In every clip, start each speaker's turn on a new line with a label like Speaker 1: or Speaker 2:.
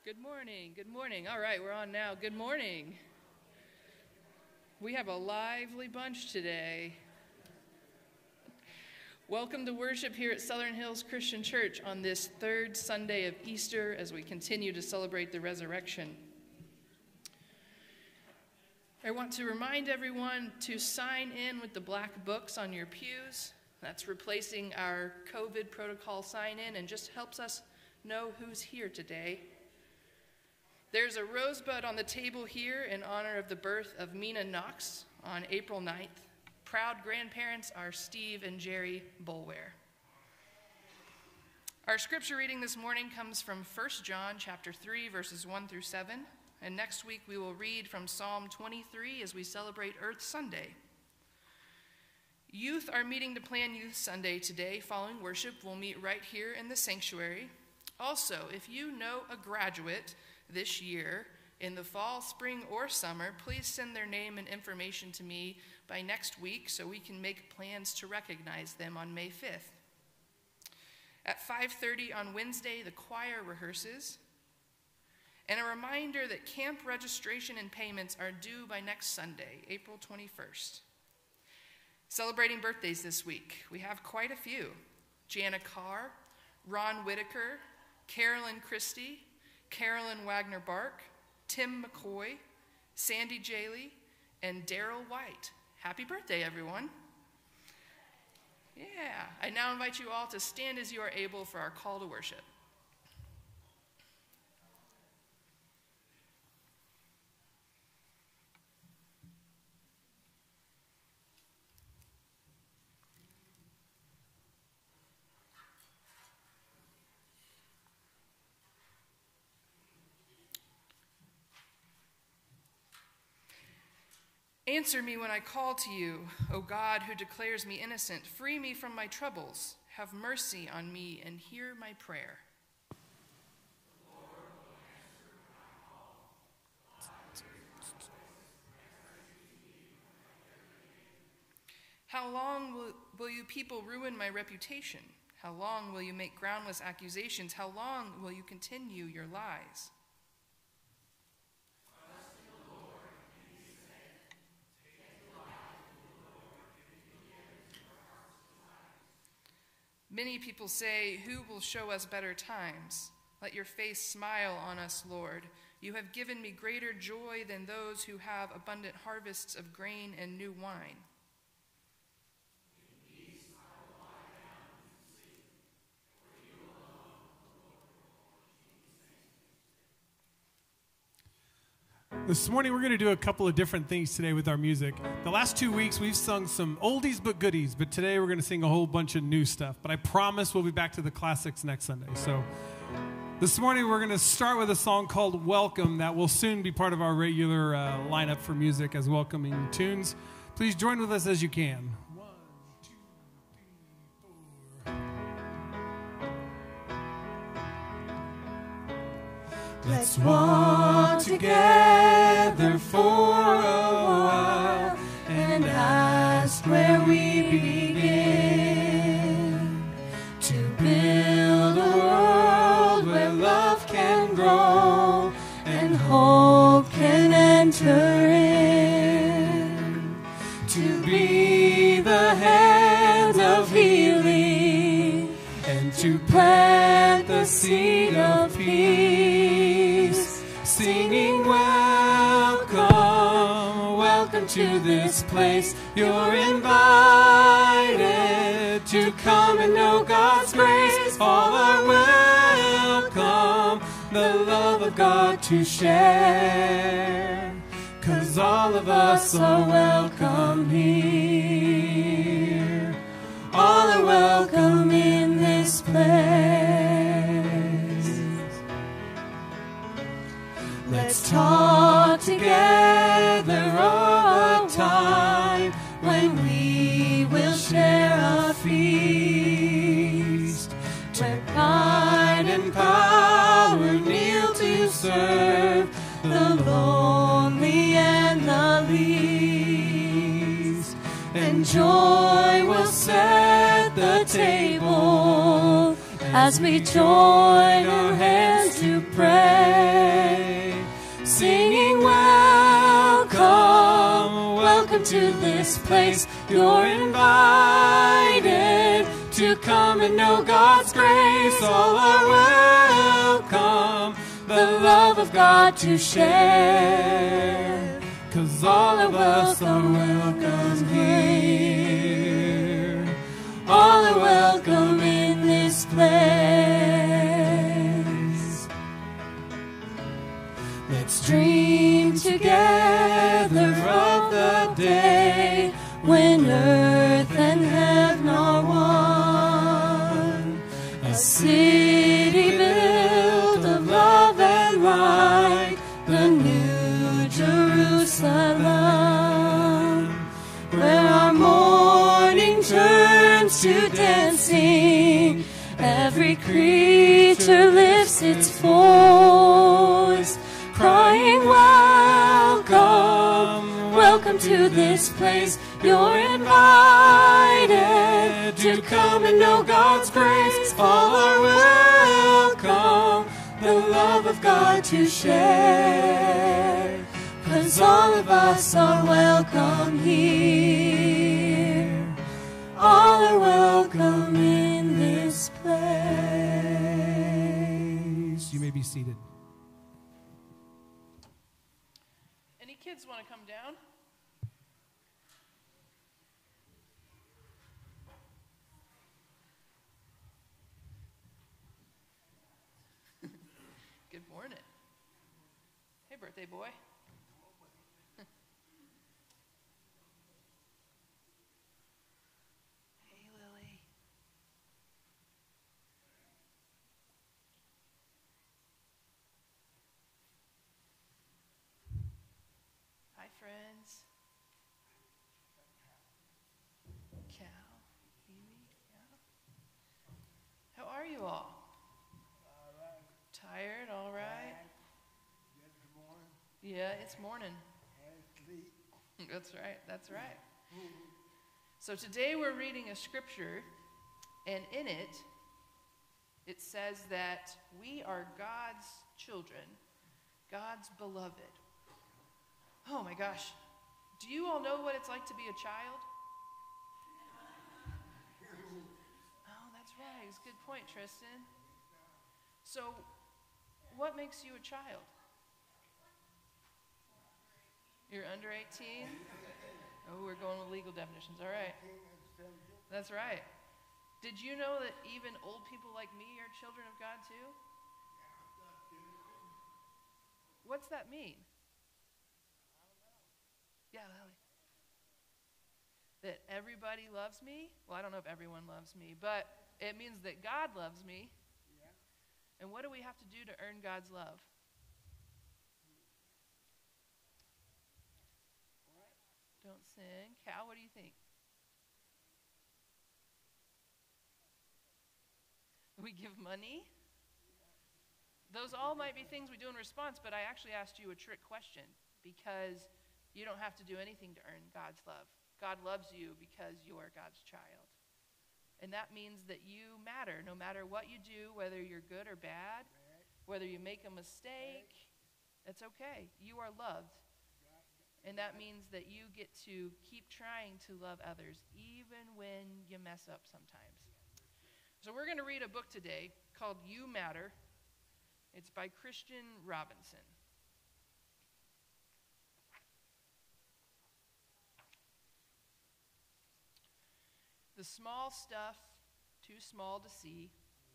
Speaker 1: Good morning. Good morning. All right, we're on now. Good morning. We have a lively bunch today. Welcome to worship here at Southern Hills Christian Church on this third Sunday of Easter as we continue to celebrate the resurrection. I want to remind everyone to sign in with the black books on your pews. That's replacing our COVID protocol sign-in and just helps us know who's here today. There's a rosebud on the table here in honor of the birth of Mina Knox on April 9th. Proud grandparents are Steve and Jerry Boulware. Our scripture reading this morning comes from 1 John chapter 3, verses 1 through 7. And next week we will read from Psalm 23 as we celebrate Earth Sunday. Youth are meeting to plan Youth Sunday today. Following worship, we'll meet right here in the sanctuary. Also, if you know a graduate this year in the fall, spring, or summer, please send their name and information to me by next week so we can make plans to recognize them on May 5th. At 5:30 on Wednesday, the choir rehearses. And a reminder that camp registration and payments are due by next Sunday, April 21st. Celebrating birthdays this week, we have quite a few. Jana Carr, Ron Whitaker, Carolyn Christie, Carolyn Wagner-Bark, Tim McCoy, Sandy Jaley, and Daryl White. Happy birthday, everyone. Yeah, I now invite you all to stand as you are able for our call to worship. Answer me when I call to you, O God, who declares me innocent. Free me from my troubles. Have mercy on me and hear my prayer. How long will you people ruin my reputation? How long will you make groundless accusations? How long will you continue your lies? Many people say, who will show us better times? Let your face smile on us, Lord. You have given me greater joy than those who have abundant harvests of grain and new wine.
Speaker 2: This morning we're going to do a couple of different things today with our music. The last 2 weeks we've sung some oldies but goodies, but today we're going to sing a whole bunch of new stuff. But I promise we'll be back to the classics next Sunday. So this morning we're going to start with a song called Welcome that will soon be part of our regular lineup for music as welcoming tunes. Please join with us as you can.
Speaker 3: Let's walk together for a while and ask where we begin to build a world where love can grow and hope can enter in, to be the hands of healing and to plant the seed of peace. Singing welcome, welcome to this place. You're invited to come and know God's grace. All are welcome, the love of God to share. 'Cause all of us are welcome here. All are welcome in this place. Let's talk together of a time when we will share a feast, where pride and power kneel to serve the lonely and the least, and joy will set the table as we join our hands to pray, singing welcome, welcome to this place. You're invited to come and know God's grace. All are welcome, the love of God to share, 'cause all of us are welcome here. All are welcome in this place. Let's dream together of the day when earth and heaven are one. A city built of love and light, the new Jerusalem, where our morning turns to dancing. Every creature lifts its voice, crying, welcome, welcome to this place. You're invited to come and know God's grace. All are welcome, the love of God to share, 'cause all of us are welcome here. All are welcome in this place.
Speaker 2: You may be seated.
Speaker 1: Any kids want to come down? Good morning. Hey, birthday boy. Hey, Lily. Hi, friends. Cal, Amy, yeah. How are you all? Tired, all right? Yeah, it's morning. That's right, that's right. So today we're reading a scripture, and in it, it says that we are God's children, God's beloved. Oh my gosh, do you all know what it's like to be a child? Oh, that's right, it's a good point, Tristan. So, what makes you a child? You're under 18? Oh, we're going with legal definitions. All right. That's right. Did you know that even old people like me are children of God too? What's that mean? Yeah, Lily. That everybody loves me? Well, I don't know if everyone loves me, but it means that God loves me. And what do we have to do to earn God's love? Don't sing. Cal, what do you think? We give money? Those all might be things we do in response, but I actually asked you a trick question because you don't have to do anything to earn God's love. God loves you because you are God's child. And that means that you matter no matter what you do, whether you're good or bad, whether you make a mistake, it's okay. You are loved. And that means that you get to keep trying to love others, even when you mess up sometimes. So we're going to read a book today called You Matter. It's by Christian Robinson. The small stuff, too small to see.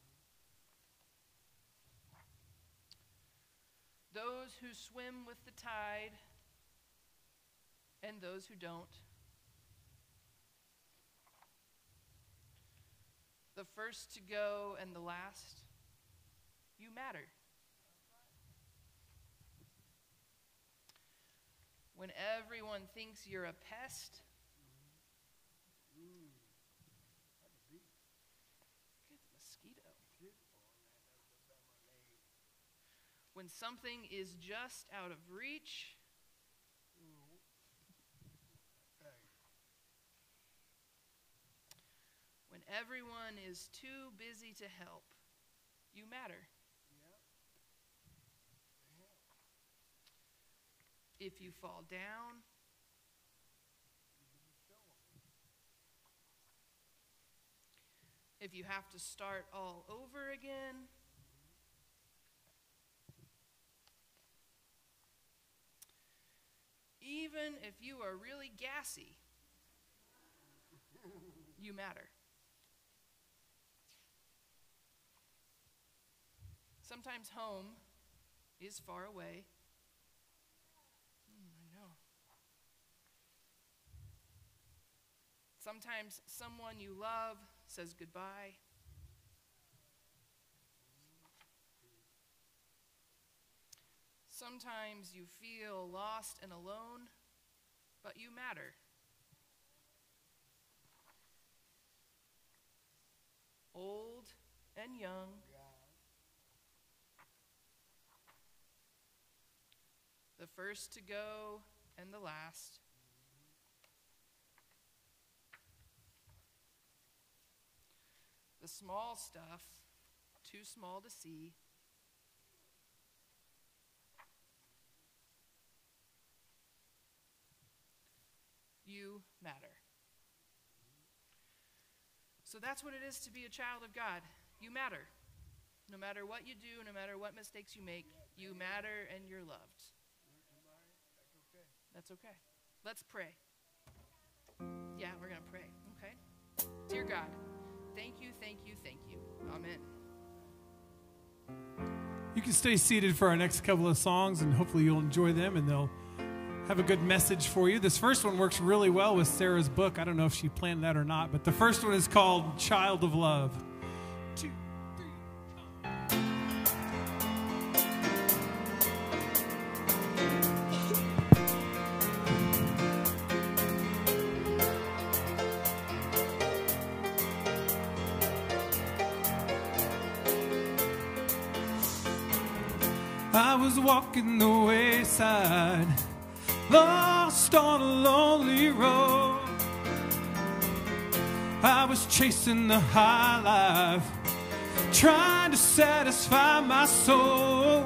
Speaker 1: Those who swim with the tide, and those who don't. The first to go and the last. You matter. When everyone thinks you're a pest. Good mosquito. When something is just out of reach. When everyone is too busy to help, you matter. If you fall down, if you have to start all over again, even if you are really gassy, you matter. Sometimes home is far away. I know. Sometimes someone you love says goodbye. Sometimes you feel lost and alone, but you matter. Old and young. The first to go and the last. The small stuff, too small to see. You matter. So that's what it is to be a child of God. You matter. No matter what you do, no matter what mistakes you make, you matter and you're loved. That's okay. Let's pray. Yeah, we're going to pray, okay? Dear God, thank you, thank you, thank you. Amen.
Speaker 2: You can stay seated for our next couple of songs, and hopefully you'll enjoy them, and they'll have a good message for you. This first one works really well with Sarah's book. I don't know if she planned that or not, but the first one is called Child of Love. 2, 3, I was walking the wayside, lost on a lonely road. I was chasing the high life, trying to satisfy my soul.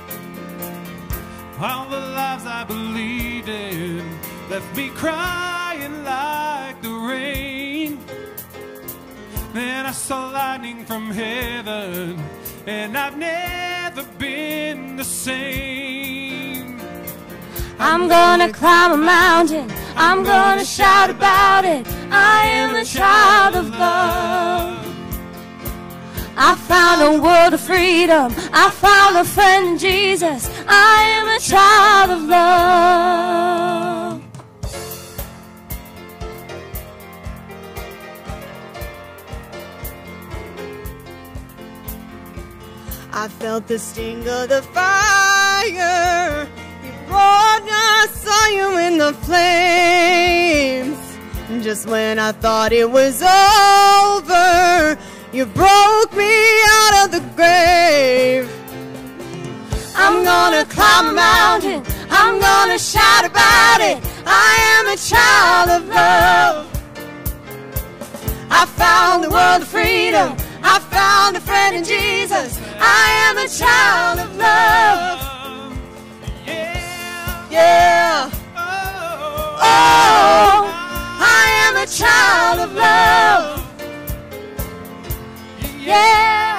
Speaker 2: All the lives I believed in left me crying like the rain. Then I saw lightning from heaven, and I've never been the same.
Speaker 4: I'm gonna climb a mountain, I'm gonna shout about it. I am a child of love. I found a world of freedom, I found a friend in Jesus. I am a child of love.
Speaker 5: I felt the sting of the fire. You brought me, I saw you in the flames. Just when I thought it was over, you broke me out of the grave.
Speaker 4: I'm gonna climb a mountain, I'm gonna shout about it. I am a child of love. I found the world of freedom, I found a friend in Jesus. I am a child of love. Yeah. Oh, I am a child of love. Yeah.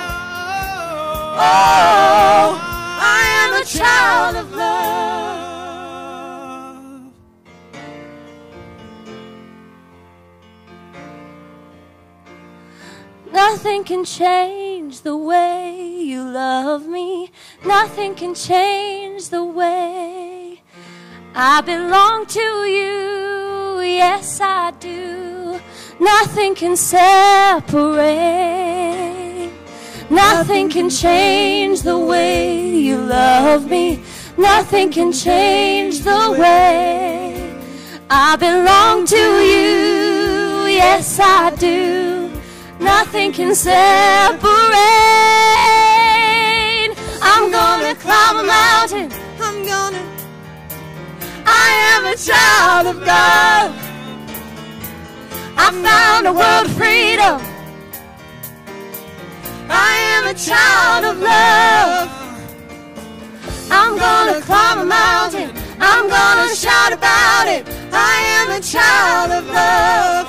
Speaker 4: Oh, I am a child of love. Nothing can change the way you love me. Nothing can change the way I belong to you. Yes, I do. Nothing can separate. Nothing can change the way you love me. Nothing can change the way I belong to you. Yes, I do. Nothing can separate. I'm gonna climb a mountain. I am a child of God. I found a world of freedom. I am a child of love. I'm gonna climb a mountain. I'm gonna shout about it. I am a child of love.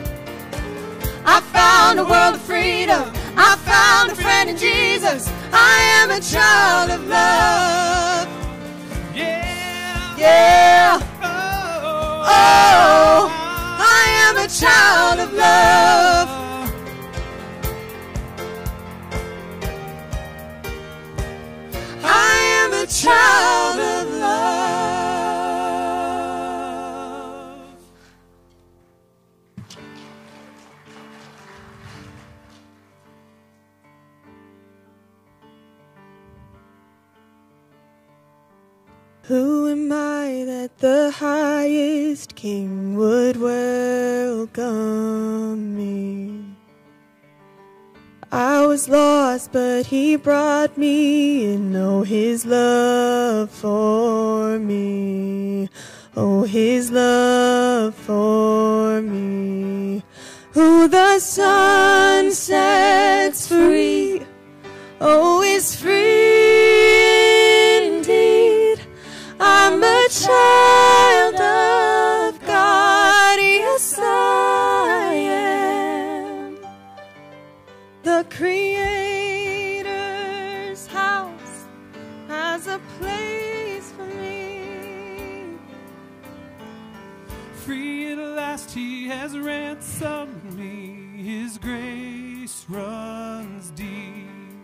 Speaker 4: I found a world of freedom. I found a friend in Jesus. I am a child of love.
Speaker 3: Yeah.
Speaker 4: Yeah.
Speaker 3: Oh.
Speaker 4: Oh, I am a child of love. I am a child of love.
Speaker 5: Who am I that the highest king would welcome me? I was lost, but he brought me in. Oh, his love for me. Oh, his love for me. Who the Son sets free, oh, is free indeed. I'm a child of God, yes I am. The Creator's house has a place for me.
Speaker 3: Free at last he has ransomed me. His grace runs deep.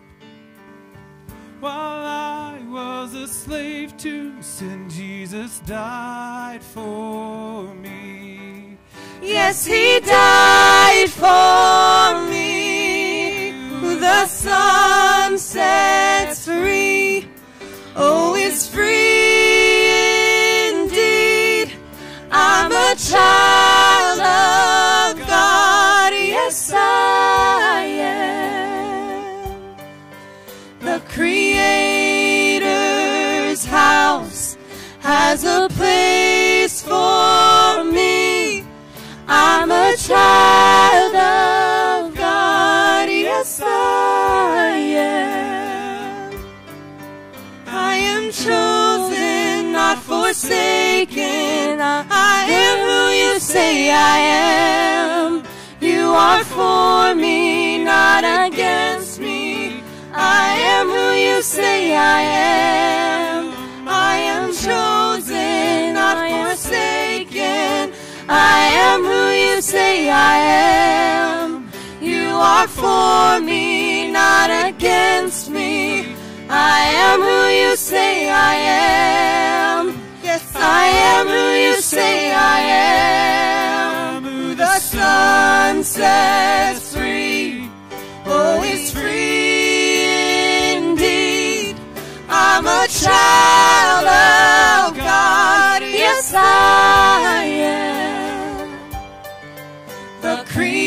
Speaker 3: While I was a slave to sin, Jesus died for me.
Speaker 4: Yes, he died for me. Who the Son sets free, oh, is free indeed. I'm a child of God, yes I am. The Creator's house has a place for me. I'm a child of God, yes I am. I am chosen, not forsaken. I am who you say I am. You are for me, not against me. I am who you say I am. I am chosen, not forsaken. I am who you say I am. You are for me, not against me. I am who you say I am. Yes, I am who you say I am. Who the Son sets free, oh, is free indeed. I'm a child of God, yes I am. The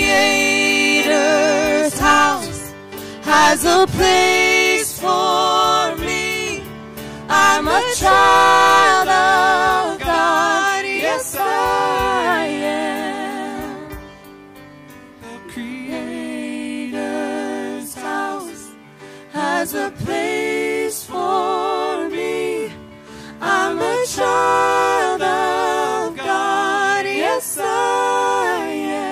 Speaker 4: Creator's house has a place for me. I'm a child of God, yes I am. The Creator's house has a place for me. I'm a child of God, yes I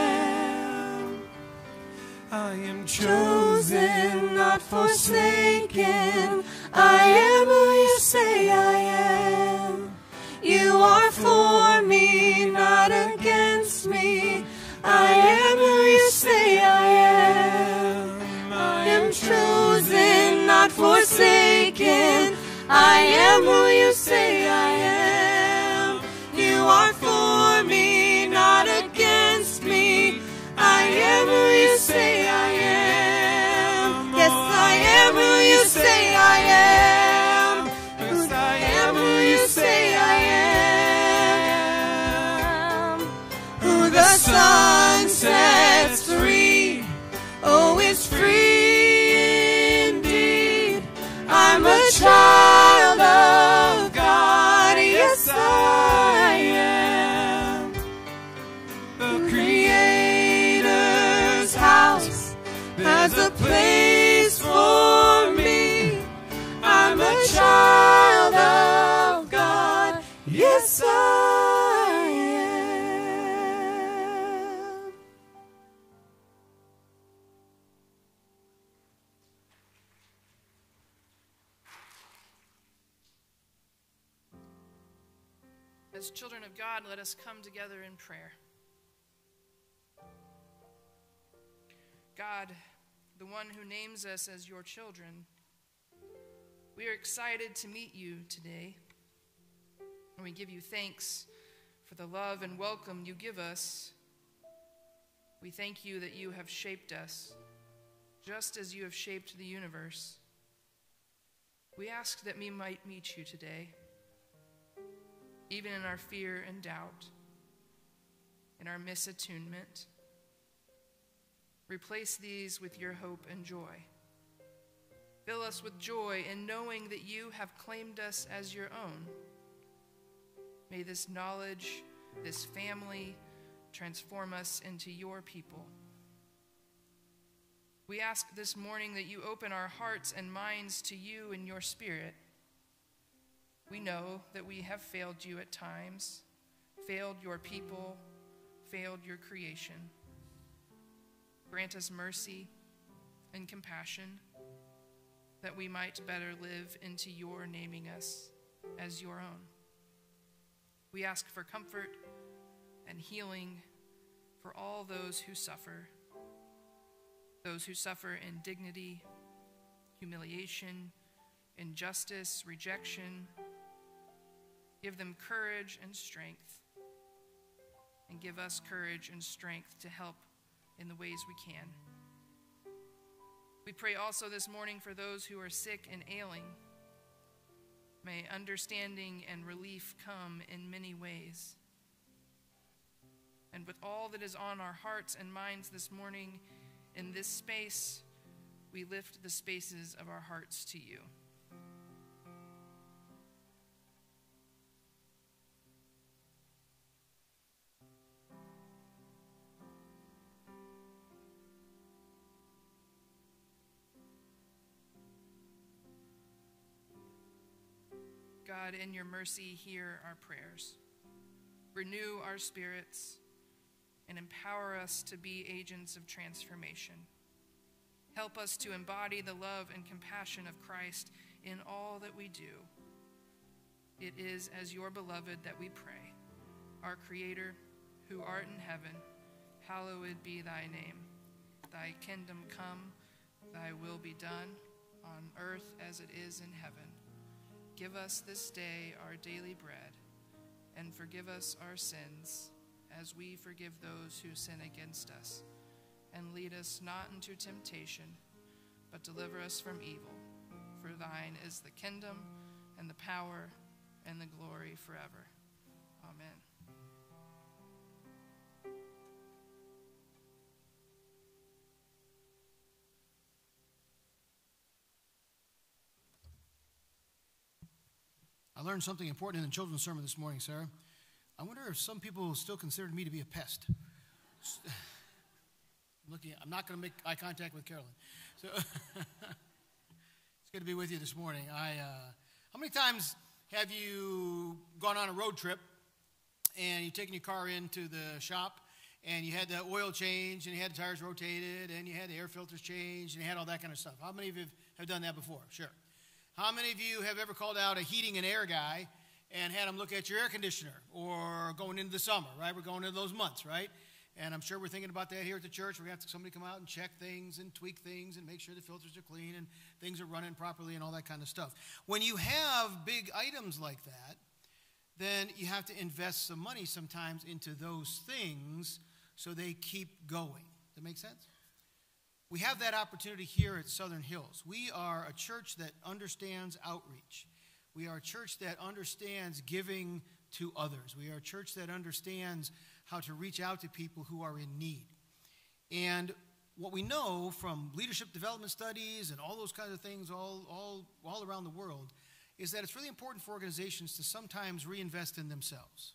Speaker 4: am.
Speaker 3: I am
Speaker 4: Chosen, not forsaken. I am who you say I am. You are for me, not against me. I am who you say I am. I am chosen, not forsaken. I am who you say I am. You are for me, not against me. I am who you say I am. Yes, I am who you say I am. Yes, I am who you say I am. Who the Son sets free, oh, is free indeed. I'm a child of God, yes I am. The Creator's house has a place for me. I'm a child of God, yes
Speaker 5: Yes, I am.
Speaker 1: As children of God, let us come together in prayer. God, the one who names us as your children, we are excited to meet you today, and we give you thanks for the love and welcome you give us. We thank you that you have shaped us, just as you have shaped the universe. We ask that we might meet you today, even in our fear and doubt, in our misattunement. Replace these with your hope and joy. Fill us with joy in knowing that you have claimed us as your own. May this knowledge, this family, transform us into your people. We ask this morning that you open our hearts and minds to you and your Spirit. We know that we have failed you at times, failed your people, failed your creation. Grant us mercy and compassion, that we might better live into your naming us as your own. We ask for comfort and healing for all those who suffer indignity, humiliation, injustice, rejection. Give them courage and strength, and give us courage and strength to help in the ways we can. We pray also this morning for those who are sick and ailing. May understanding and relief come in many ways. And with all that is on our hearts and minds this morning, in this space, we lift the spaces of our hearts to you. God, in your mercy, hear our prayers. Renew our spirits and empower us to be agents of transformation. Help us to embody the love and compassion of Christ in all that we do. It is as your beloved that we pray. Our Creator, who art in heaven, hallowed be thy name. Thy kingdom come, thy will be done, on earth as it is in heaven. Give us this day our daily bread, and forgive us our sins, as we forgive those who sin against us. And lead us not into temptation, but deliver us from evil. For thine is the kingdom, and the power, and the glory forever. Amen.
Speaker 6: I learned something important in the children's sermon this morning, Sarah. I wonder if some people still consider me to be a pest. I'm not going to make eye contact with Carolyn. So it's good to be with you this morning. How many times have you gone on a road trip and you've taken your car into the shop and you had the oil change and you had the tires rotated and you had the air filters changed and you had all that kind of stuff? How many of you have done that before? Sure. How many of you have ever called out a heating and air guy and had him look at your air conditioner, or going into the summer, right? We're going into those months, right? And I'm sure we're thinking about that here at the church. We're going to have somebody come out and check things and tweak things and make sure the filters are clean and things are running properly and all that kind of stuff. When you have big items like that, then you have to invest some money sometimes into those things so they keep going. Does that make sense? We have that opportunity here at Southern Hills. We are a church that understands outreach. We are a church that understands giving to others. We are a church that understands how to reach out to people who are in need. And what we know from leadership development studies and all those kinds of things all around the world is that it's really important for organizations to sometimes reinvest in themselves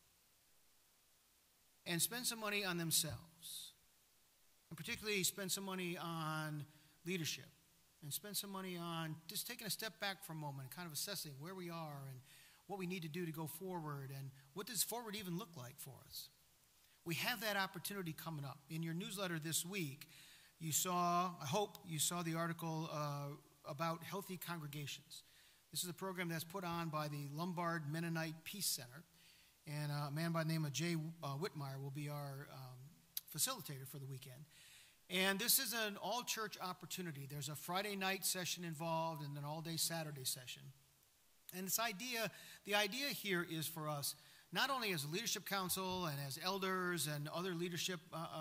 Speaker 6: and spend some money on themselves. And particularly spend some money on leadership and spend some money on just taking a step back for a moment and kind of assessing where we are and what we need to do to go forward, and what does forward even look like for us. We have that opportunity coming up. In your newsletter this week, you saw, I hope you saw the article about healthy congregations. This is a program that's put on by the Lombard Mennonite Peace Center, and a man by the name of Jay Whitmire will be our facilitator for the weekend. And this is an all-church opportunity. There's a Friday night session involved and an all-day Saturday session. And the idea here is for us, not only as a leadership council and as elders and other leadership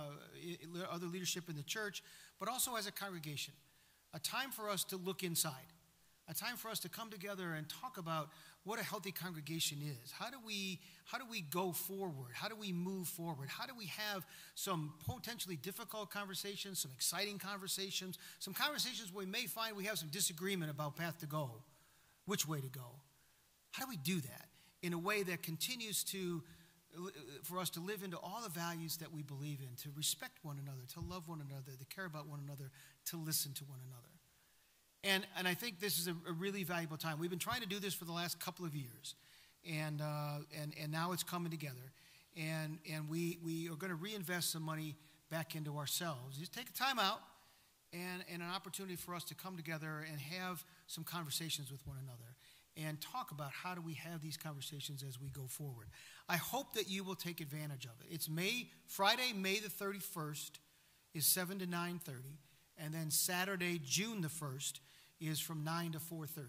Speaker 6: in the church, but also as a congregation. A time for us to look inside. A time for us to come together and talk about what a healthy congregation is. How do we go forward? How do we move forward? How do we have some potentially difficult conversations, some exciting conversations, some conversations where we may find we have some disagreement about path to go, which way to go? How do we do that in a way that continues for us to live into all the values that we believe in, to respect one another, to love one another, to care about one another, to listen to one another? And I think this is a really valuable time. We've been trying to do this for the last couple of years, and now it's coming together. And we are going to reinvest some money back into ourselves. Just take a time out and an opportunity for us to come together and have some conversations with one another and talk about how do we have these conversations as we go forward. I hope that you will take advantage of it. It's Friday, May the 31st is 7 to 9:30, and then Saturday, June the 1st is from 9 to 4:30.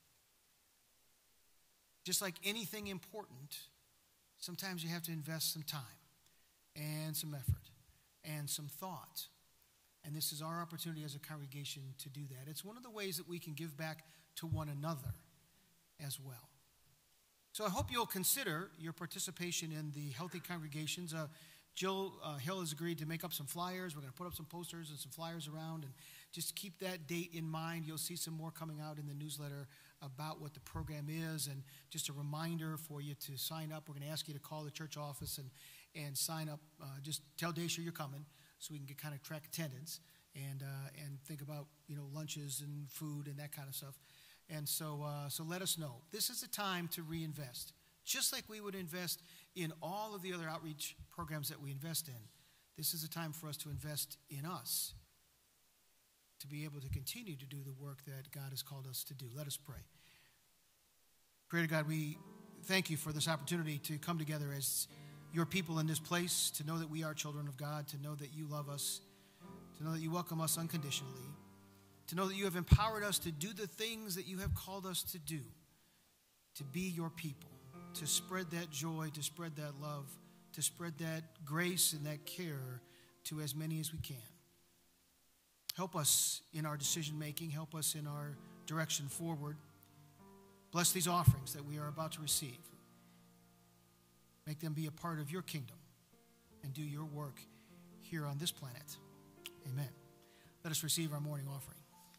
Speaker 6: Just like anything important, sometimes you have to invest some time and some effort and some thought. And this is our opportunity as a congregation to do that. It's one of the ways that we can give back to one another as well. So I hope you'll consider your participation in the healthy congregations. Jill Hill has agreed to make up some flyers. We're going to put up some posters and some flyers around, and just keep that date in mind. You'll see some more coming out in the newsletter about what the program is, and just a reminder for you to sign up. We're going to ask you to call the church office and sign up. Just tell Daisha you're coming so we can kind of track attendance and think about lunches and food and that kind of stuff. And so let us know. This is a time to reinvest. Just like we would invest in all of the other outreach programs that we invest in, this is a time for us to invest in us, to be able to continue to do the work that God has called us to do. Let us pray. Creator God, we thank you for this opportunity to come together as your people in this place, to know that we are children of God, to know that you love us, to know that you welcome us unconditionally, to know that you have empowered us to do the things that you have called us to do, to be your people, to spread that joy, to spread that love, to spread that grace and that care to as many as we can. Help us in our decision making. Help us in our direction forward. Bless these offerings that we are about to receive. Make them be a part of your kingdom and do your work here on this planet. Amen. Let us receive our morning offering.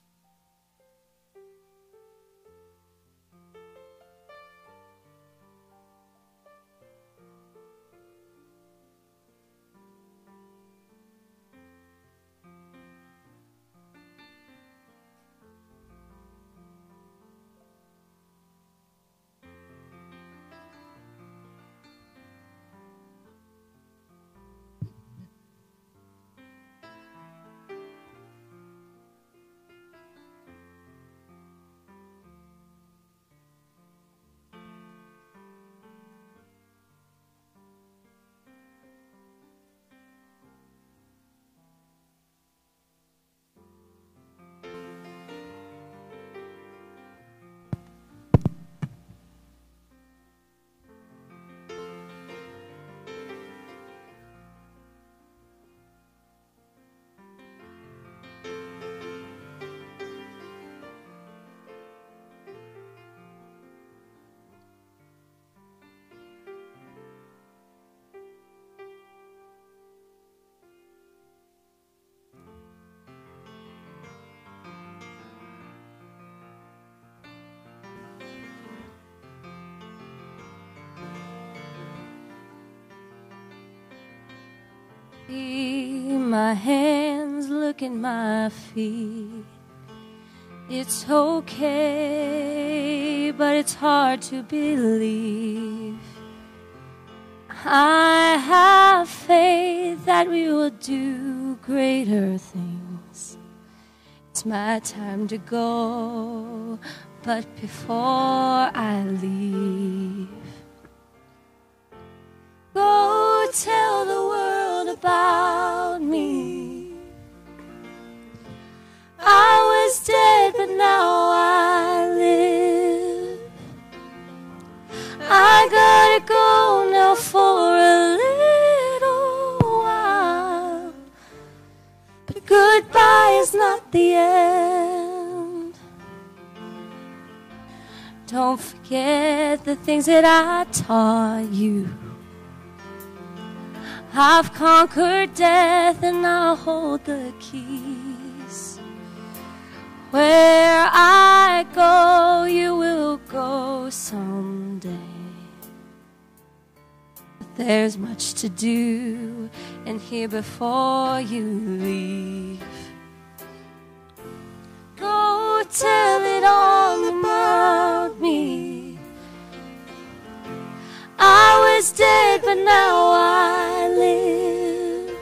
Speaker 4: See my hands, look at my feet. It's okay but it's hard to believe. I have faith that we will do greater things. It's my time to go, but before I leave, go tell the world about me. I was dead, but now I live. I gotta go now for a little while, but goodbye is not the end. Don't forget the things that I taught you. I've conquered death and I'll hold the keys. Where I go, you will go someday. But there's much to do and here before you leave. Go tell it all about me. I was dead, but now I live.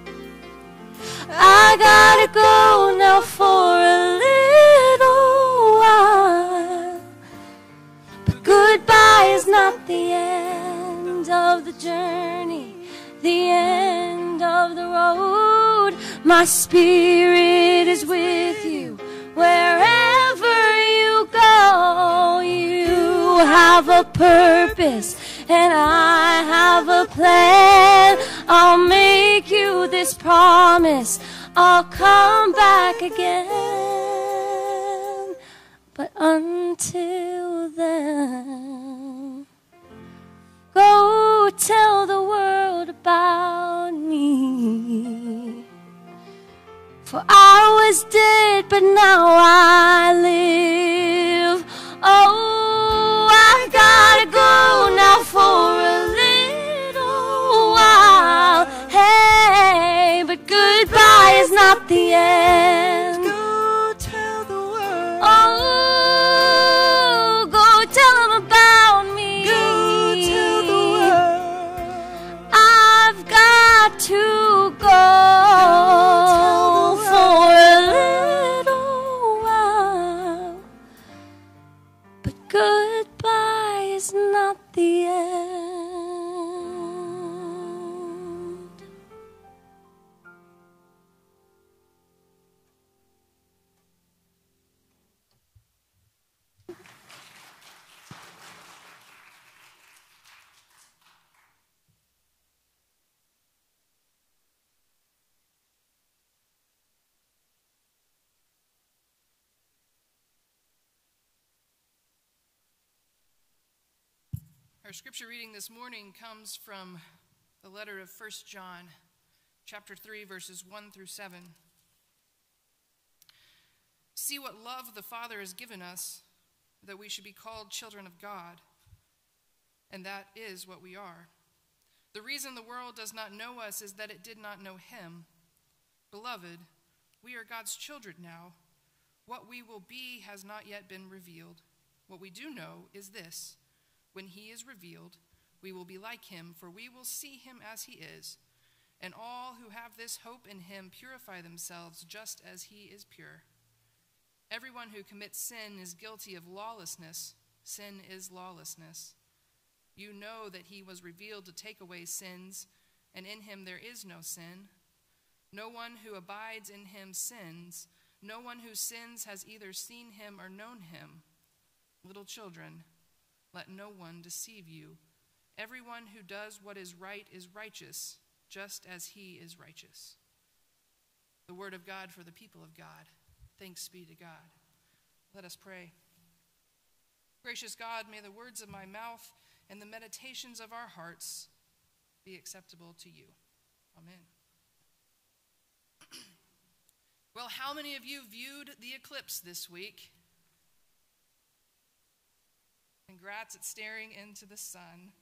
Speaker 4: I gotta go now for a little while, but goodbye is not the end of the journey, the end of the road. My spirit is with you wherever you go. You have a purpose and I have a plan. I'll make you this promise, I'll come back again. But until then, go tell the world about me. For I was dead, but now I live. Oh, I gotta go now for a little while. Hey, but goodbye is not the end.
Speaker 5: Go tell the world.
Speaker 4: Oh, go tell them about me.
Speaker 5: Go tell the world.
Speaker 4: I've got to go for a little while, but goodbye is not the end.
Speaker 1: Our scripture reading this morning comes from the letter of 1 John, chapter 3, verses 1 through 7. See what love the Father has given us, that we should be called children of God, and that is what we are. The reason the world does not know us is that it did not know him. Beloved, we are God's children now. What we will be has not yet been revealed. What we do know is this: when he is revealed, we will be like him, for we will see him as he is. And all who have this hope in him purify themselves just as he is pure. Everyone who commits sin is guilty of lawlessness. Sin is lawlessness. You know that he was revealed to take away sins, and in him there is no sin. No one who abides in him sins. No one who sins has either seen him or known him. Little children, let no one deceive you. Everyone who does what is right is righteous, just as he is righteous. The word of God for the people of God. Thanks be to God. Let us pray. Gracious God, may the words of my mouth and the meditations of our hearts be acceptable to you. Amen. Well, how many of you viewed the eclipse this week? Congrats at staring into the sun.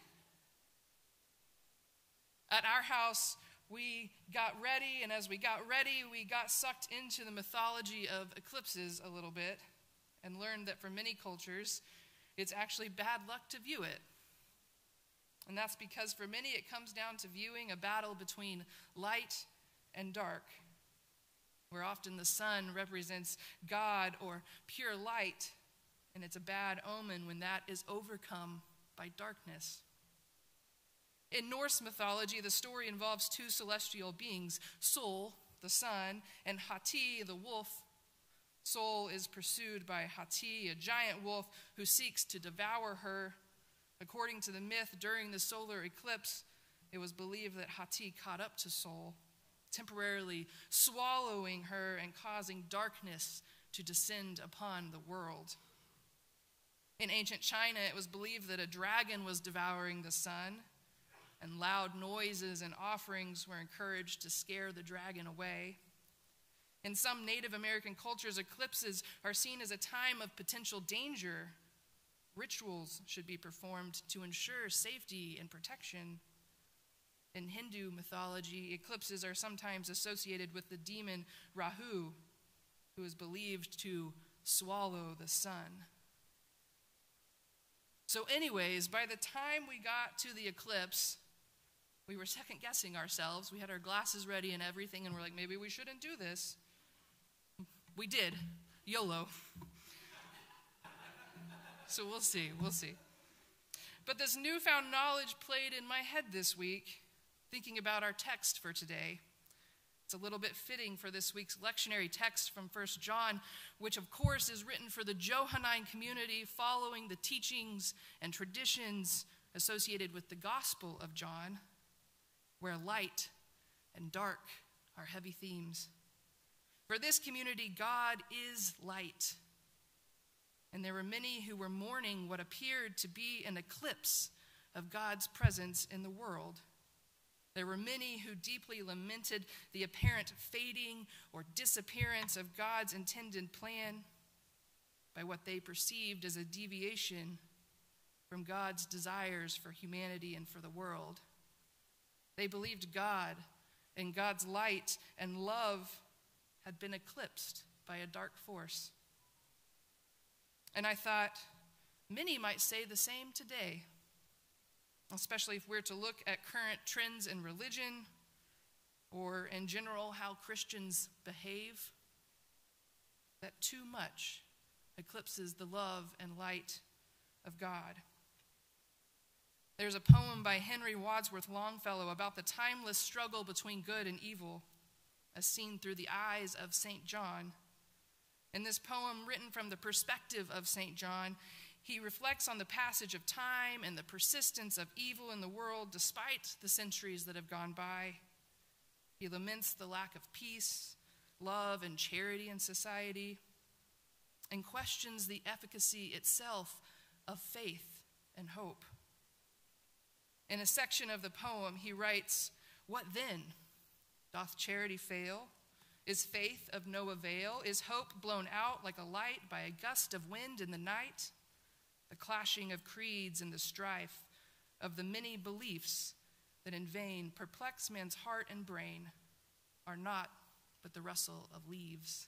Speaker 1: At our house, we got ready, and as we got ready, we got sucked into the mythology of eclipses a little bit and learned that for many cultures, it's actually bad luck to view it. And that's because for many it comes down to viewing a battle between light and dark, where often the sun represents God or pure light, and it's a bad omen when that is overcome by darkness. In Norse mythology, the story involves two celestial beings, Sol, the sun, and Hati, the wolf. Sol is pursued by Hati, a giant wolf who seeks to devour her. According to the myth, during the solar eclipse, it was believed that Hati caught up to Sol, temporarily swallowing her and causing darkness to descend upon the world. In ancient China, it was believed that a dragon was devouring the sun, and loud noises and offerings were encouraged to scare the dragon away. In some Native American cultures, eclipses are seen as a time of potential danger. Rituals should be performed to ensure safety and protection. In Hindu mythology, eclipses are sometimes associated with the demon Rahu, who is believed to swallow the sun. So anyways, by the time we got to the eclipse, we were second-guessing ourselves. We had our glasses ready and everything, and we're like, maybe we shouldn't do this. We did. YOLO. So we'll see. But this newfound knowledge played in my head this week, thinking about our text for today. It's a little bit fitting for this week's lectionary text from 1 John, which of course is written for the Johannine community following the teachings and traditions associated with the Gospel of John, where light and dark are heavy themes. For this community, God is light. And there were many who were mourning what appeared to be an eclipse of God's presence in the world. There were many who deeply lamented the apparent fading or disappearance of God's intended plan by what they perceived as a deviation from God's desires for humanity and for the world. They believed God and God's light and love had been eclipsed by a dark force. And I thought, many might say the same today, especially if we're to look at current trends in religion or in general how Christians behave, that too much eclipses the love and light of God. There's a poem by Henry Wadsworth Longfellow about the timeless struggle between good and evil, as seen through the eyes of St. John. In this poem, written from the perspective of St. John, he reflects on the passage of time and the persistence of evil in the world despite the centuries that have gone by. He laments the lack of peace, love, and charity in society, and questions the efficacy itself of faith and hope. In a section of the poem, he writes, "What then? Doth charity fail? Is faith of no avail? Is hope blown out like a light by a gust of wind in the night? The clashing of creeds and the strife of the many beliefs that in vain perplex man's heart and brain are not but the rustle of leaves."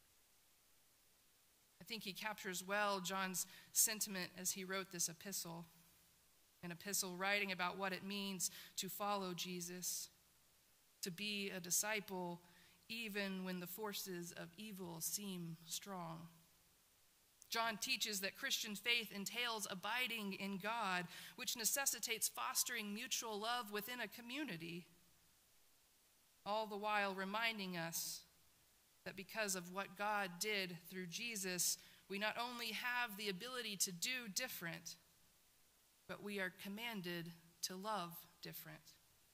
Speaker 1: I think he captures well John's sentiment as he wrote this epistle, an epistle writing about what it means to follow Jesus, to be a disciple even when the forces of evil seem strong. John teaches that Christian faith entails abiding in God, which necessitates fostering mutual love within a community, all the while reminding us that because of what God did through Jesus, we not only have the ability to do different, but we are commanded to love different.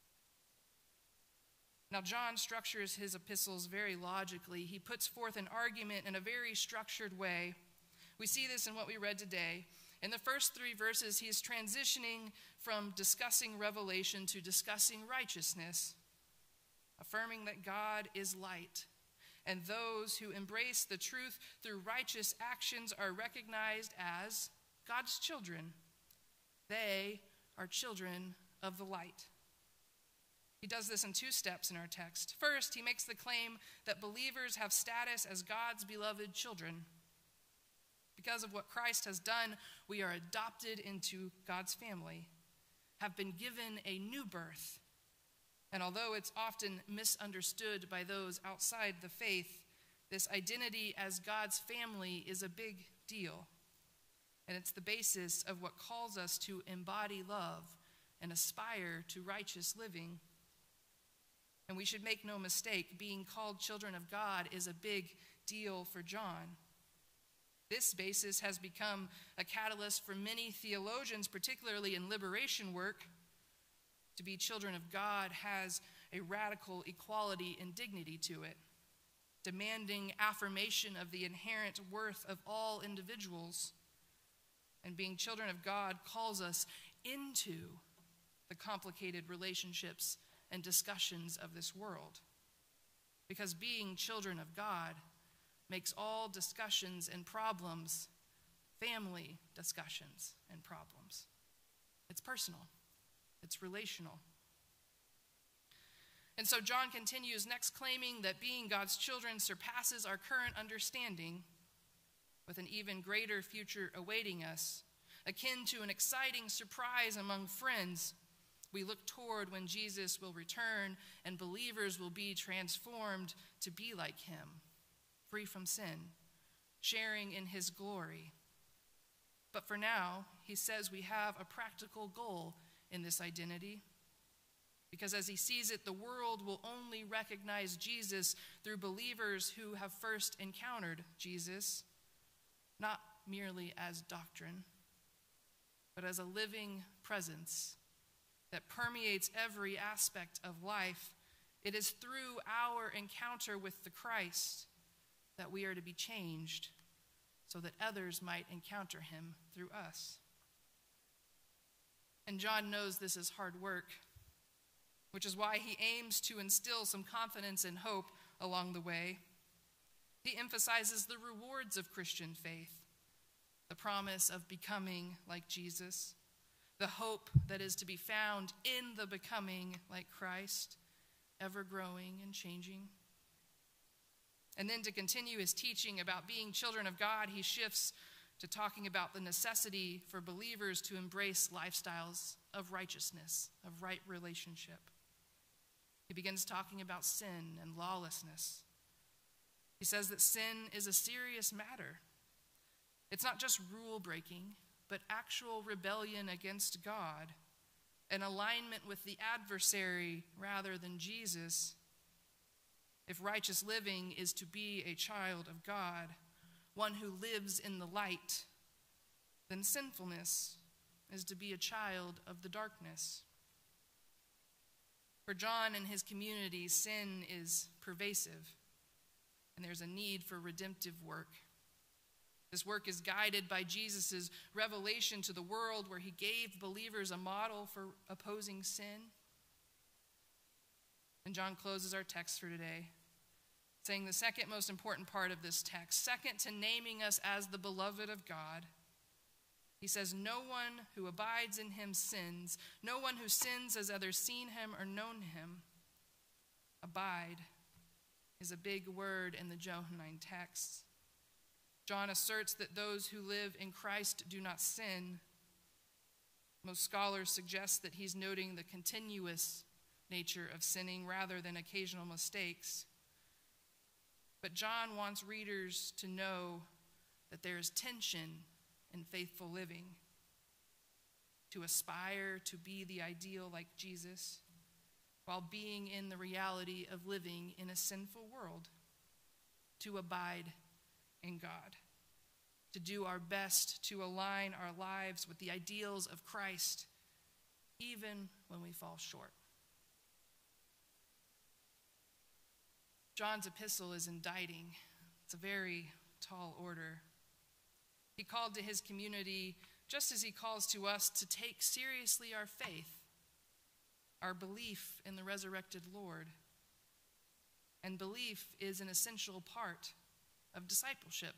Speaker 1: Now, John structures his epistles very logically. He puts forth an argument in a very structured way. We see this in what we read today. In the first 3 verses, he is transitioning from discussing revelation to discussing righteousness, affirming that God is light, and those who embrace the truth through righteous actions are recognized as God's children. They are children of the light. He does this in 2 steps in our text. First, he makes the claim that believers have status as God's beloved children. Because of what Christ has done, we are adopted into God's family, have been given a new birth. And although it's often misunderstood by those outside the faith, this identity as God's family is a big deal. And it's the basis of what calls us to embody love and aspire to righteous living. And we should make no mistake, being called children of God is a big deal for John. This basis has become a catalyst for many theologians, particularly in liberation work. To be children of God has a radical equality and dignity to it, demanding affirmation of the inherent worth of all individuals. And being children of God calls us into the complicated relationships and discussions of this world. Because being children of God makes all discussions and problems family discussions and problems. It's personal. It's relational. And so John continues next, claiming that being God's children surpasses our current understanding, with an even greater future awaiting us, akin to an exciting surprise among friends we look toward when Jesus will return and believers will be transformed to be like him, free from sin, sharing in his glory. But for now, he says we have a practical goal in this identity, because as he sees it, the world will only recognize Jesus through believers who have first encountered Jesus, not merely as doctrine, but as a living presence that permeates every aspect of life. It is through our encounter with the Christ that we are to be changed so that others might encounter him through us. And John knows this is hard work, which is why he aims to instill some confidence and hope along the way. He emphasizes the rewards of Christian faith, the promise of becoming like Jesus, the hope that is to be found in the becoming like Christ, ever growing and changing. And then to continue his teaching about being children of God, he shifts to talking about the necessity for believers to embrace lifestyles of righteousness, of right relationship. He begins talking about sin and lawlessness. He says that sin is a serious matter. It's not just rule breaking, but actual rebellion against God, an alignment with the adversary rather than Jesus. If righteous living is to be a child of God, one who lives in the light, then sinfulness is to be a child of the darkness. For John and his community, sin is pervasive, and there's a need for redemptive work. This work is guided by Jesus' revelation to the world, where he gave believers a model for opposing sin. And John closes our text for today, saying the second most important part of this text, second to naming us as the beloved of God, he says, no one who abides in him sins. No one who sins has either seen him or known him. Abide is a big word in the Johannine text. John asserts that those who live in Christ do not sin. Most scholars suggest that he's noting the continuous nature of sinning rather than occasional mistakes. But John wants readers to know that there is tension in faithful living, to aspire to be the ideal like Jesus, while being in the reality of living in a sinful world, to abide in God, to do our best to align our lives with the ideals of Christ, even when we fall short. John's epistle is indicting. It's a very tall order. He called to his community, just as he calls to us, to take seriously our faith, our belief in the resurrected Lord. And belief is an essential part of discipleship,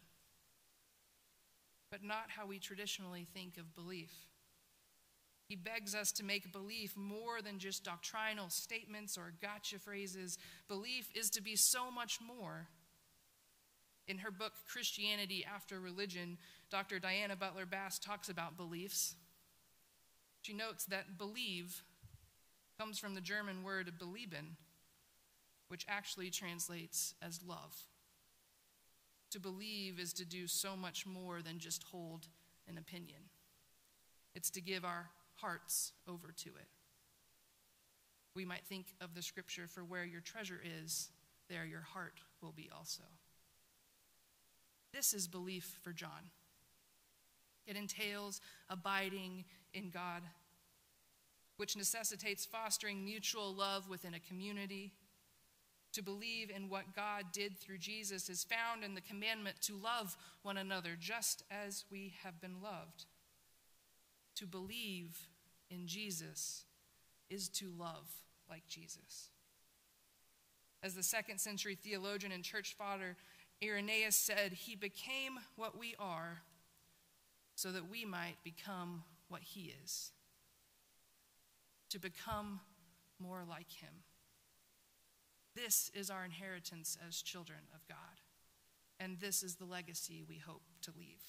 Speaker 1: but not how we traditionally think of belief. He begs us to make belief more than just doctrinal statements or gotcha phrases. Belief is to be so much more. In her book, Christianity After Religion, Dr. Diana Butler Bass talks about beliefs. She notes that believe comes from the German word belieben, which actually translates as love. To believe is to do so much more than just hold an opinion. It's to give our hearts over to it. We might think of the scripture, for where your treasure is, there your heart will be also. This is belief for John. It entails abiding in God, which necessitates fostering mutual love within a community. To believe in what God did through Jesus is found in the commandment to love one another just as we have been loved. To believe in Jesus is to love like Jesus. As the 2nd century theologian and church father Irenaeus said, he became what we are so that we might become what he is. To become more like him. This is our inheritance as children of God, and this is the legacy we hope to leave.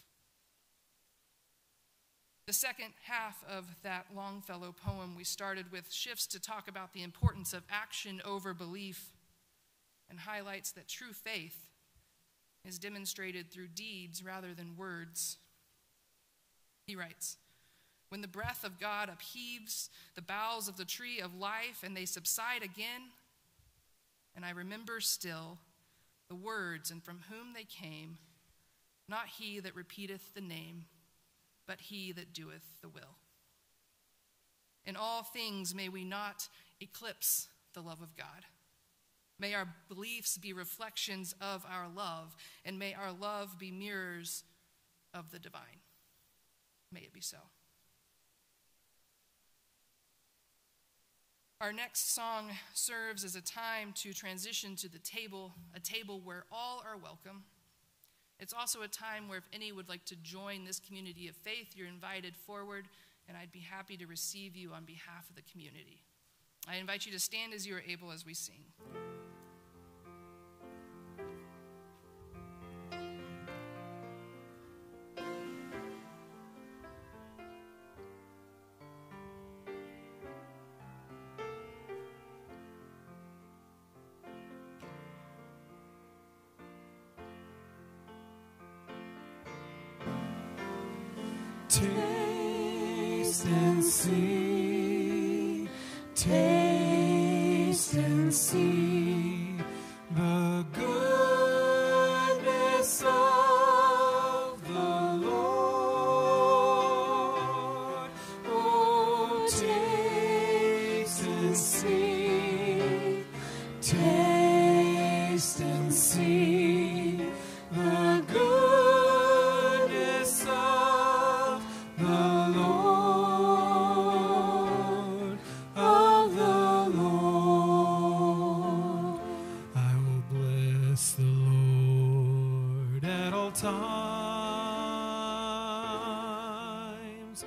Speaker 1: The second half of that Longfellow poem we started with shifts to talk about the importance of action over belief and highlights that true faith is demonstrated through deeds rather than words. He writes, when the breath of God upheaves the boughs of the tree of life and they subside again, and I remember still the words and from whom they came, not he that repeateth the name, but he that doeth the will. In all things may we not eclipse the love of God. May our beliefs be reflections of our love, and may our love be mirrors of the divine. May it be so. Our next song serves as a time to transition to the table, a table where all are welcome. It's also a time where if any would like to join this community of faith, you're invited forward, and I'd be happy to receive you on behalf of the community. I invite you to stand as you are able as we sing.
Speaker 3: Taste and see, taste and see the goodness of the Lord. Oh, taste and see, taste and see the goodness of the Lord, of the Lord. I will bless the Lord at all times.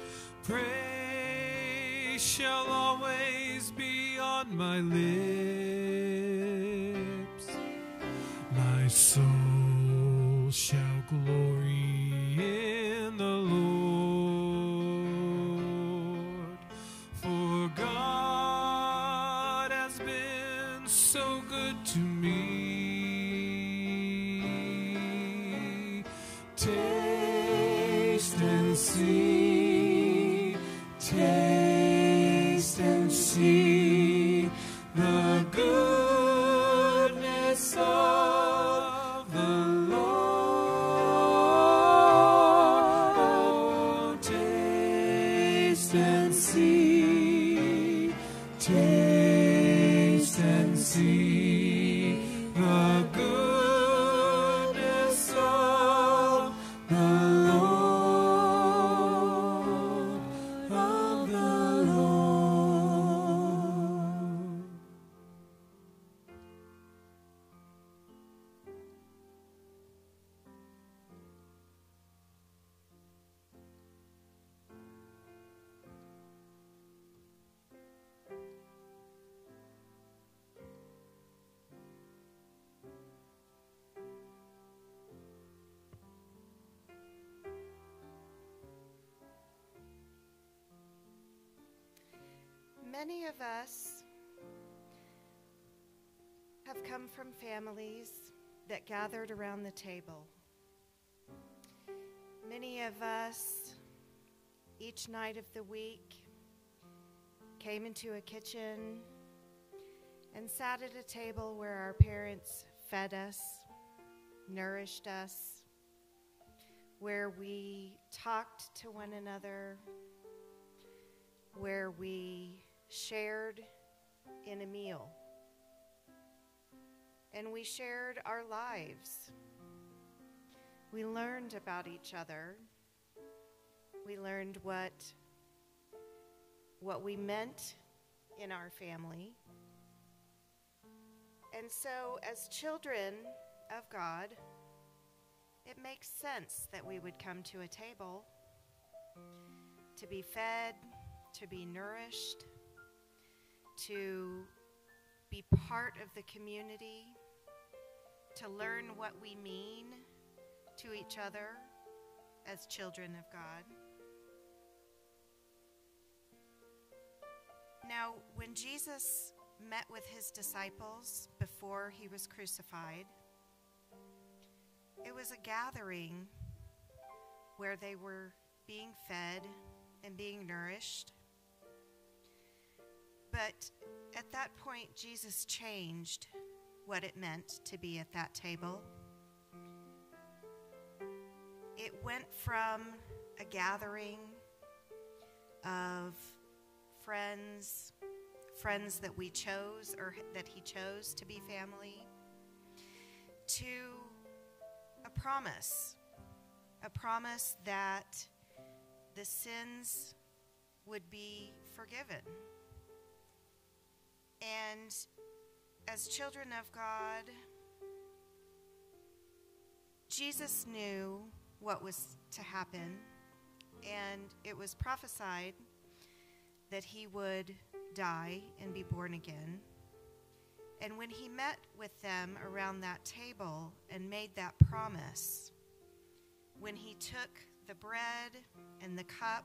Speaker 3: Praise shall always be on my lips. My soul shall glory in the Lord. For God has been so good to me. Taste and see, taste and see the goodness of the Lord. Taste and see, taste and see the goodness of the Lord, of the
Speaker 7: Many of us have come from families that gathered around the table. Many of us, each night of the week, came into a kitchen and sat at a table where our parents fed us, nourished us, where we talked to one another, where we shared in a meal. And we shared our lives. We learned about each other. We learned what we meant in our family. And so, as children of God, it makes sense that we would come to a table to be fed, to be nourished, to be part of the community, to learn what we mean to each other as children of God. Now, when Jesus met with his disciples before he was crucified, it was a gathering where they were being fed and being nourished. But at that point, Jesus changed what it meant to be at that table. It went from a gathering of friends that we chose or that he chose to be family, to a promise that the sins would be forgiven. And as children of God, Jesus knew what was to happen, and it was prophesied that he would die and be born again. And when he met with them around that table and made that promise, when he took the bread and the cup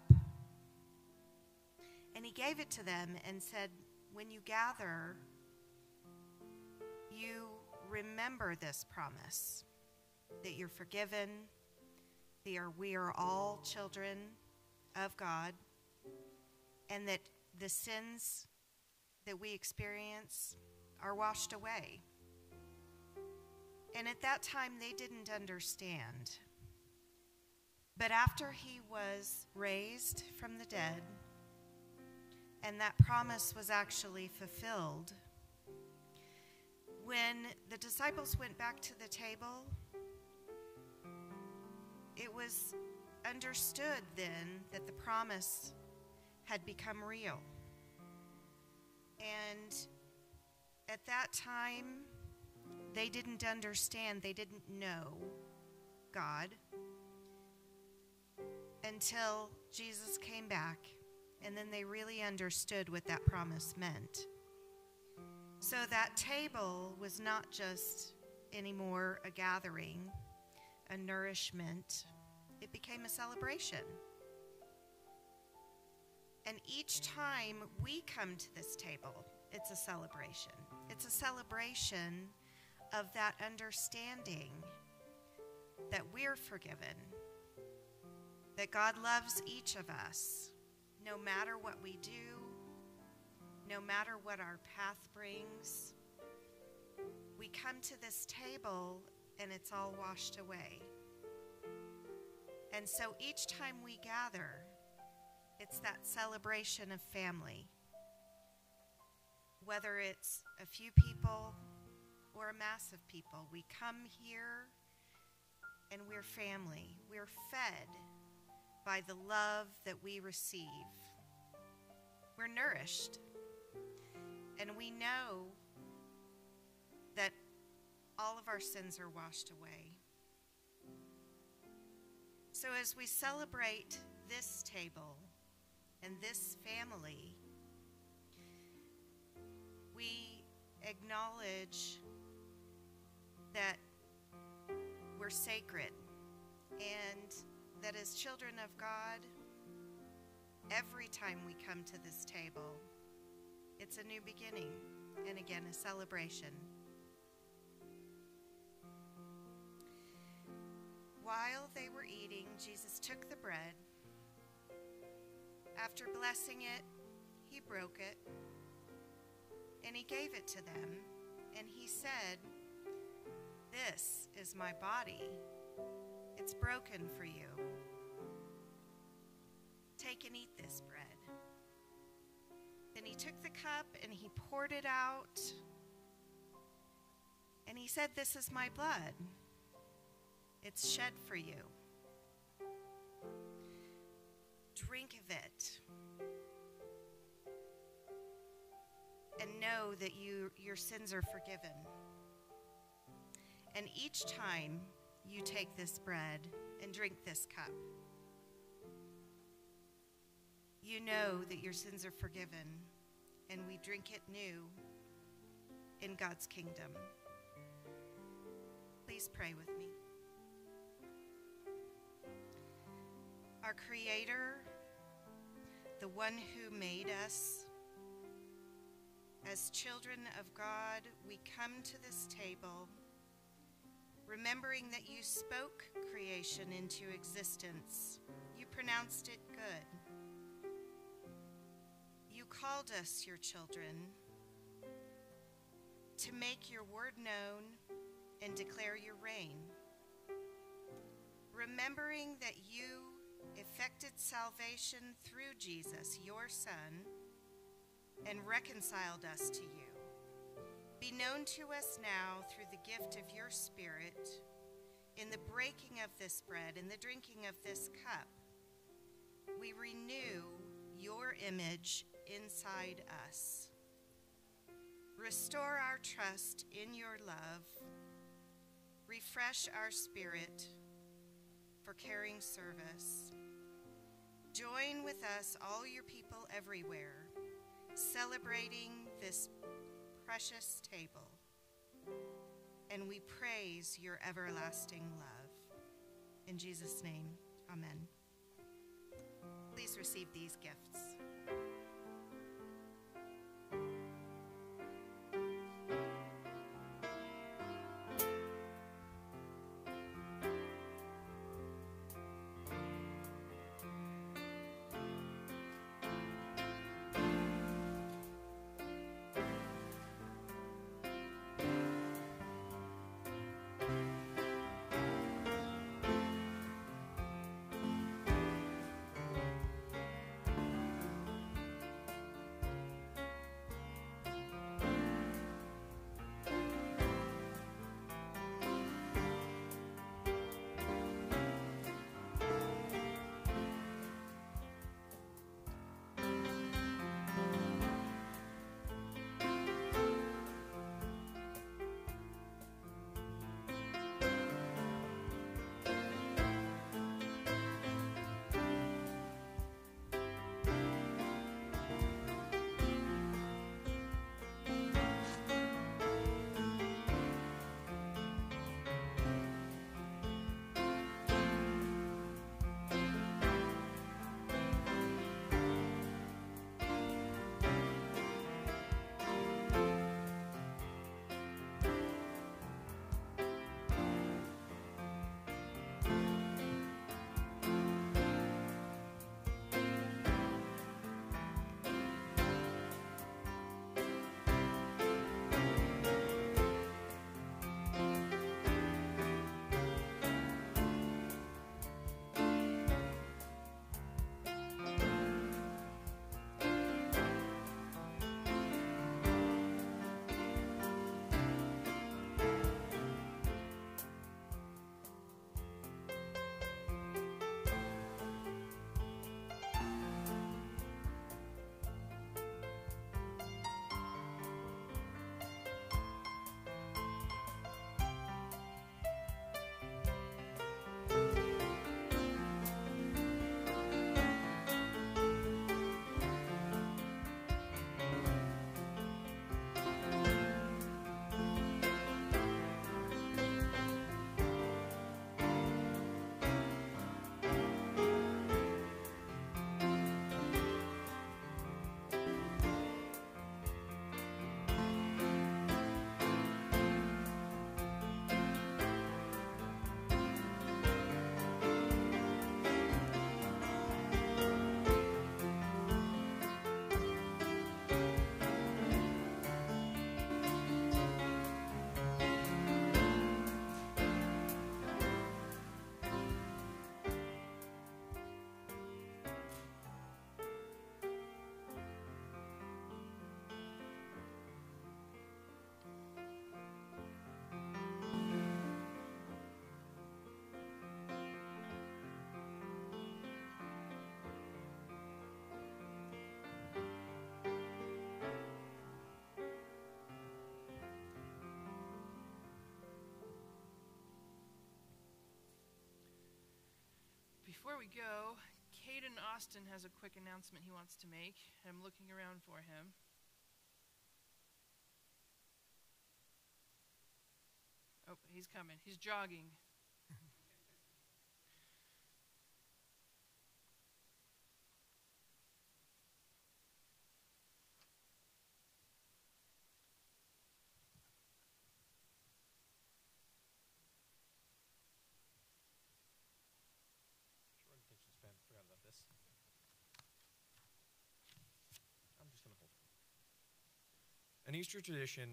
Speaker 7: and he gave it to them and said, when you gather, you remember this promise, that you're forgiven, we are all children of God, and that the sins that we experience are washed away. And at that time, they didn't understand. But after he was raised from the dead, and that promise was actually fulfilled, when the disciples went back to the table, it was understood then that the promise had become real. And at that time, they didn't understand, they didn't know God until Jesus came back, and then they really understood what that promise meant. So that table was not just anymore a gathering, a nourishment. It became a celebration. And each time we come to this table, it's a celebration. It's a celebration of that understanding that we're forgiven, that God loves each of us, no matter what we do, no matter what our path brings. We come to this table and it's all washed away. And so each time we gather, it's that celebration of family. Whether it's a few people or a mass of people, we come here and we're family. We're fed by the love that we receive. We're nourished. And we know that all of our sins are washed away. So as we celebrate this table and this family, we acknowledge that we're sacred and that as children of God, every time we come to this table, It's a new beginning, and again, a celebration. While they were eating, Jesus took the bread. After blessing it, he broke it, and he gave it to them, and he said, "This is my body. It's broken for you. Take and eat this bread." Then he took the cup and he poured it out, and he said, "This is my blood. It's shed for you. Drink of it and know that your sins are forgiven." And each time you take this bread and drink this cup, you know that your sins are forgiven, and we drink it new in God's kingdom. Please pray with me. Our Creator, the one who made us, as children of God, we come to this table remembering that you spoke creation into existence. You pronounced it good. You called us your children to make your word known and declare your reign. Remembering that you effected salvation through Jesus, your Son, and reconciled us to you. Be known to us now through the gift of your Spirit in the breaking of this bread and the drinking of this cup. We renew your image inside us. Restore our trust in your love. Refresh our spirit for caring service. Join with us, all your people everywhere, celebrating this precious table, and we praise your everlasting love. In Jesus' name, amen. Please receive these gifts.
Speaker 1: before we go, Caden Austin has a quick announcement he wants to make. I'm looking around for him. Oh, he's coming. He's jogging.
Speaker 8: An Easter tradition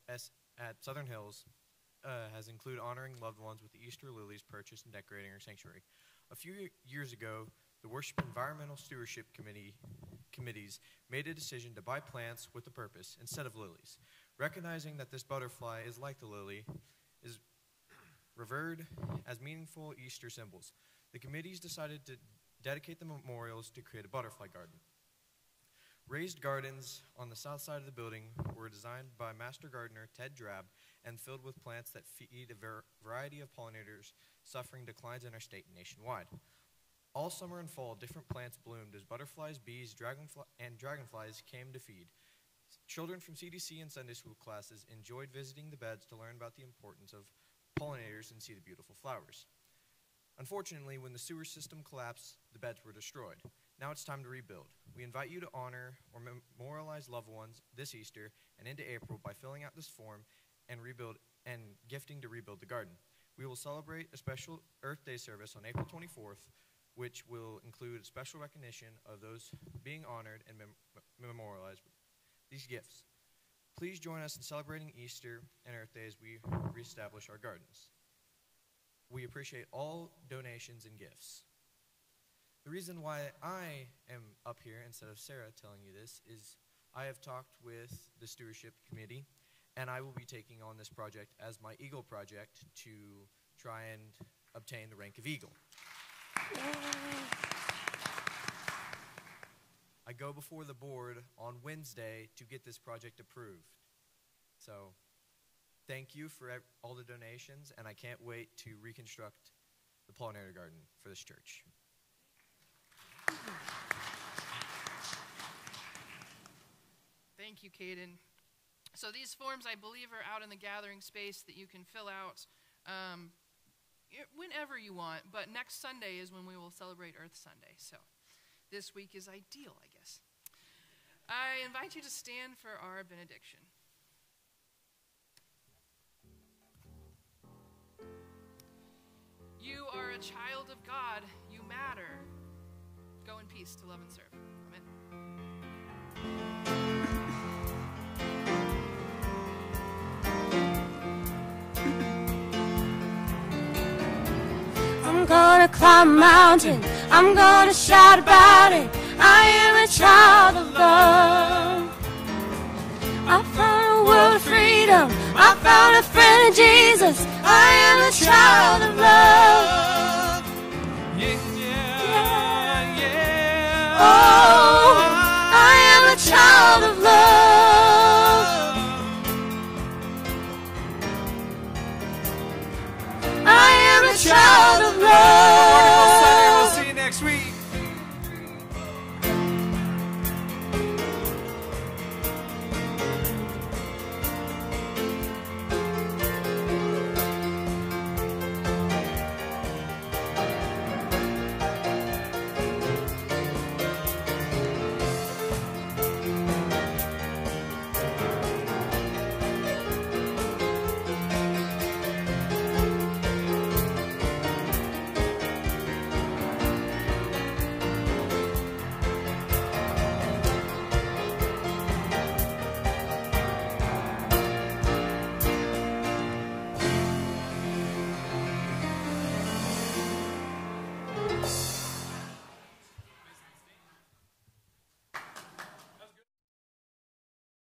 Speaker 8: at Southern Hills has included honoring loved ones with the Easter lilies purchased and decorating our sanctuary. A few years ago, the Worship Environmental Stewardship Committees made a decision to buy plants with a purpose instead of lilies. Recognizing that this butterfly is like the lily, is revered as meaningful Easter symbols, the committees decided to dedicate the memorials to create a butterfly garden. Raised gardens on the south side of the building were designed by master gardener Ted Drab and filled with plants that feed a variety of pollinators suffering declines in our state and nationwide. All summer and fall, different plants bloomed as butterflies, bees, dragonflies came to feed. Children from CDC and Sunday school classes enjoyed visiting the beds to learn about the importance of pollinators and see the beautiful flowers. Unfortunately, when the sewer system collapsed, the beds were destroyed. Now it's time to rebuild. We invite you to honor or memorialize loved ones this Easter and into April by filling out this form and gifting to rebuild the garden. We will celebrate a special Earth Day service on April 24th, which will include a special recognition of those being honored and memorialized with these gifts. Please join us in celebrating Easter and Earth Day as we reestablish our gardens. We appreciate all donations and gifts. The reason why I am up here instead of Sarah telling you this is I have talked with the stewardship committee, and I will be taking on this project as my Eagle project to try and obtain the rank of Eagle. I go before the board on Wednesday to get this project approved. So thank you for all the donations, and I can't wait to reconstruct the pollinator garden for this church.
Speaker 1: Thank you, Caden. So these forms, I believe, are out in the gathering space that you can fill out whenever you want. But next Sunday is when we will celebrate Earth Sunday. So this week is ideal, I guess. I invite you to stand for our benediction. You are a child of God. You matter. Go in peace to love and serve. Amen.
Speaker 4: I'm gonna climb a mountain. I'm gonna shout about it. I am a child of love. I found a world of freedom. I found a friend in Jesus. I am a child of love.
Speaker 3: Yeah, yeah, yeah.
Speaker 4: Oh,